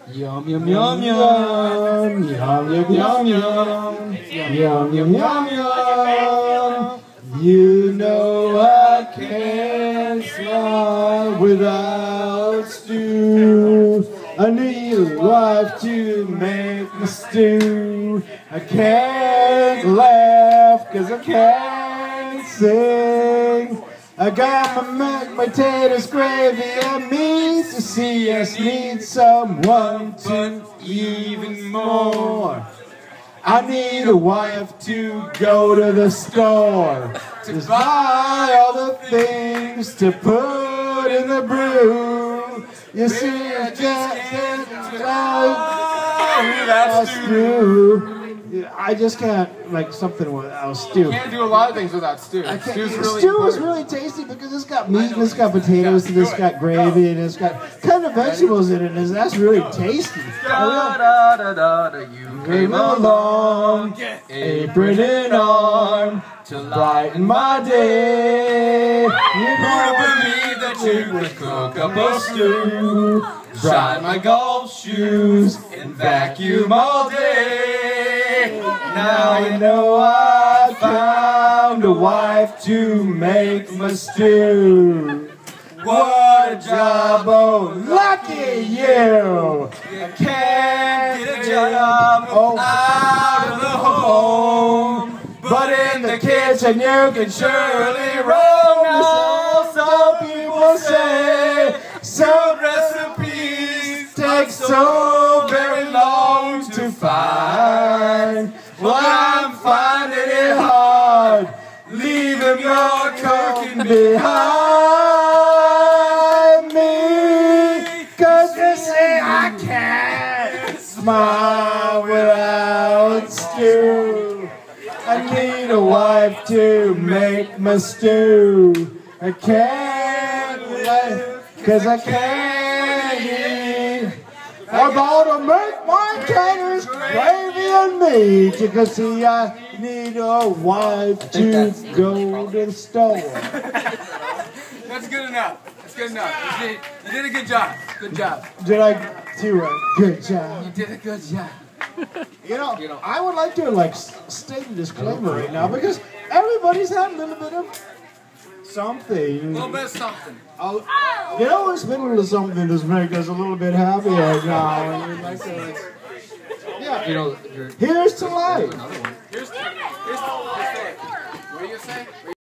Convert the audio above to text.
Yum yum yum yum, yum yum yum yum, yum yum yum yum. You know I can't smile without stew. I need a wife to make me stew. I can't laugh 'cause I can't sing. I got my mashed potatoes, gravy, and meat to see us need someone to even more. I need a wife to go to the store to buy all the things to put in the brew. You see, I just can't without stew. I just can't like something without stew. You can't do a lot of things without stew. Stew is really tasty because it's got meat and it's got potatoes and it's got gravy and it's got kind of vegetables in it, and that's really tasty. You came along, apron in arm, to lighten my day. You don't believe that you could cook up a stew, shine my golf shoes, and vacuum all day. Now you know I found a wife to make my stew. What a job, oh lucky you! You can't get a job out of the home, but in the kitchen you can surely roam. Now some people say some recipes take so very long to find. Well, I'm finding it hard, leaving your cooking behind me. 'Cause you see, I can't smile without stew. I need a wife to make my stew. I can't live 'cause I can't eat. I'm gonna make my taters gravy and meat. You can see I need a wife to go to the store. That's good enough. That's good enough. You did a good job. Good job. Did I do a good job? You did a good job. You know, I would like to state a disclaimer right now because everybody's had a little bit of something. A little bit of something. You know, it's been a little something that's make us a little bit happy right now. And we'd like to, yeah. You know, Here's to life. here's what do you say?